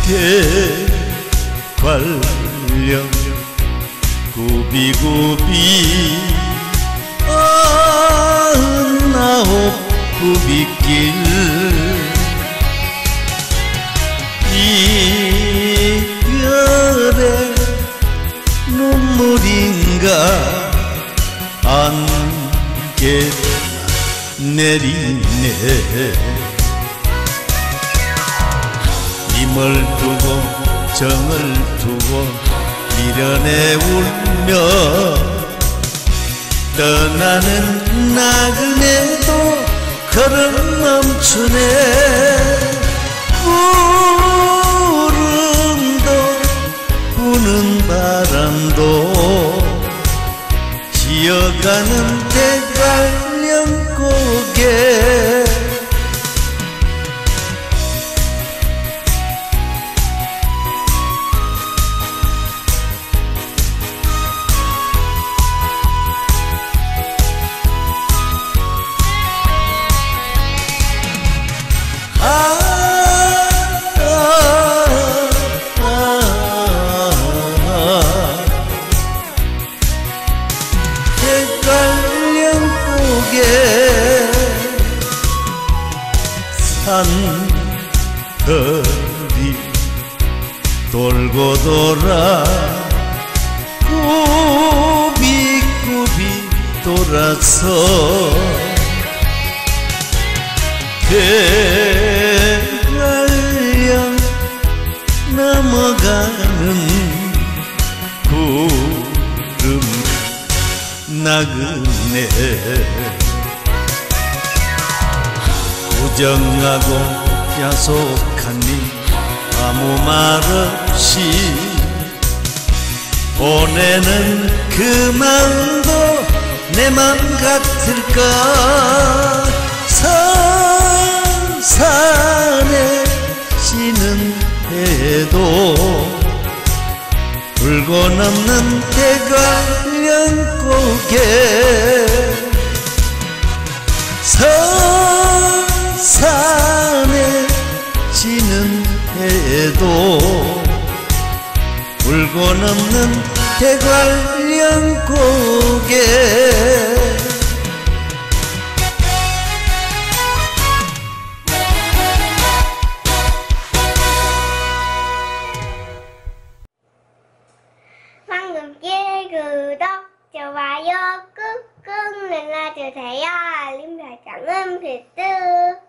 대관령 구비구비 99 구비길 이별의 눈물인가 안개 내리네 님을 두고 정을 두고 미련에 울며 떠나는 나그네도 걸음 멈추네 구름도 부는 바람도 지어가는 대관령 고개 산들이 돌고 돌아 꾸비꾸비 돌아서 대관령 넘어가는 구름 나그네 부정하고 야속한 니 아무 말 없이 보내는 그 마음도 내 맘 같을까 산산에 지는 해도 울고 넘는 대관령 고개 산에 지는 해도 울고 넘는 대관령 고개 황금길 구독, 좋아요 꾹꾹 눌러주세요. 알림 설정은 필수.